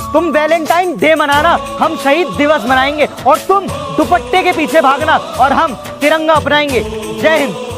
तुम Valentine day मनाना, हम शहीद दिवस मनाएंगे, और तुम दुपट्टे के पीछे भागना और हम तिरंगा अपनाएंगे। जय हिंद।